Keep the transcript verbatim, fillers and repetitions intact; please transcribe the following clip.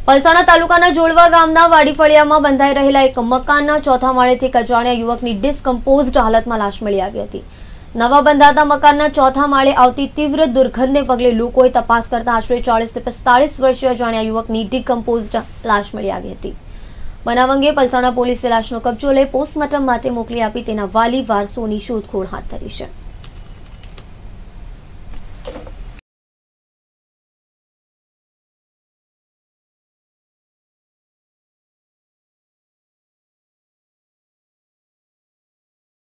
પલસાણા તાલુકાના જોડવા ગામના વાડીફળિયામાં બંધાઈ રહેલા એક મકાનના ચોથા માળેથી એક અજાણ્યા યુવકની ડિસ્કમ્પોઝડ હાલતમાં લાશ મળી આવી હતી। નવા બંધાતા મકાનના ચોથા માળે આવતી તીવ્ર દુર્ગંધને પગલે લોકોએ તપાસ કરતા આશરે ચાલીસ થી પિસ્તાલીસ વર્ષીય અજાણ્યા યુવકની ડિકમ્પોઝડ લાશ મળી આવી હતી। બનાવ અંગે પલસાણા પોલીસે લાશનો કબજો લઈ પોસ્ટમોર્ટમ માટે મોકલી આપી તેના વાલી વારસોની શોધખોળ હાથ ધરી છે।